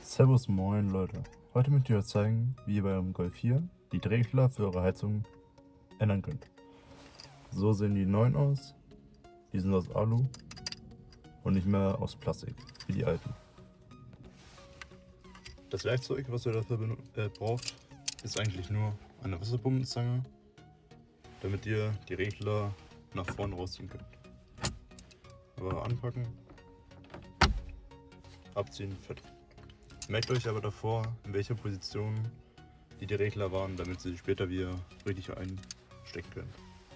Servus moin Leute, heute möchte ich euch zeigen, wie ihr bei eurem Golf 4 die Drehregler für eure Heizung ändern könnt. So sehen die neuen aus, die sind aus Alu und nicht mehr aus Plastik, wie die alten. Das Werkzeug, was ihr dafür braucht, ist eigentlich nur eine Wasserpumpenzange, damit ihr die Regler nach vorne rausziehen könnt. Aber anpacken, abziehen, fertig. Merkt euch aber davor, in welcher Position die Regler waren, damit sie später wieder richtig einstecken können.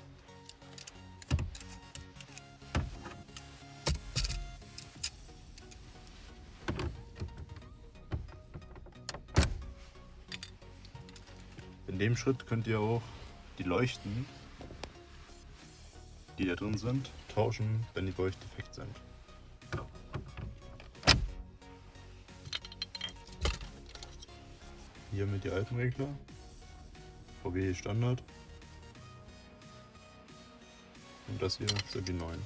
In dem Schritt könnt ihr auch die Leuchten, die da drin sind, tauschen, wenn die bei euch defekt sind. Hier mit die alten Regler, VW Standard, und das hier sind die neuen.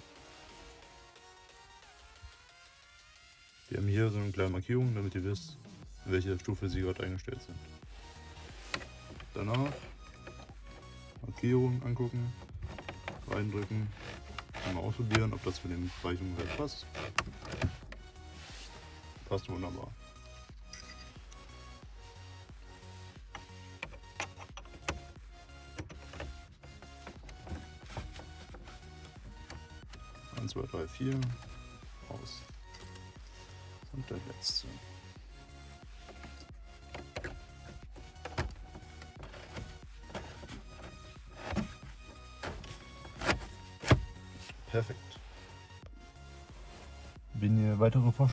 Wir haben hier so eine kleine Markierung, damit ihr wisst, in welcher Stufe sie gerade eingestellt sind. Danach Markierung angucken, reindrücken, einmal ausprobieren, ob das für den Bereichungswert passt. Passt wunderbar. Eins, zwei, drei, vier, aus. Und der letzte. Perfekt. Wenn ihr weitere Vorschläge